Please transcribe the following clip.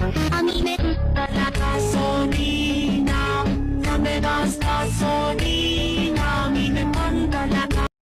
A mí me gusta la gasolina, no me das